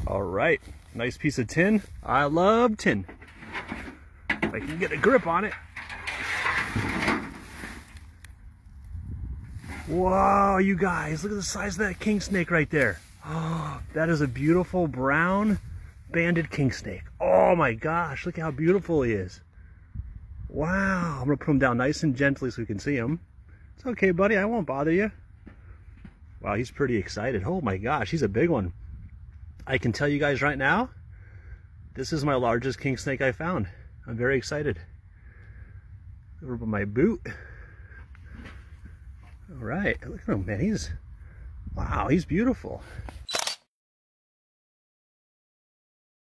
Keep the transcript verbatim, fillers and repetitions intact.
All right, nice piece of tin. I love tin. If I can get a grip on it. Wow, you guys, look at the size of that king snake right there. Oh, that is a beautiful brown banded king snake. Oh my gosh, look how beautiful he is. Wow, I'm gonna put him down nice and gently so we can see him. It's okay, buddy, I won't bother you. Wow, he's pretty excited. Oh my gosh, he's a big one. I can tell you guys right now, this is my largest king snake I found. I'm very excited. Over by my boot. All right, look at him, man. He's, wow, he's beautiful.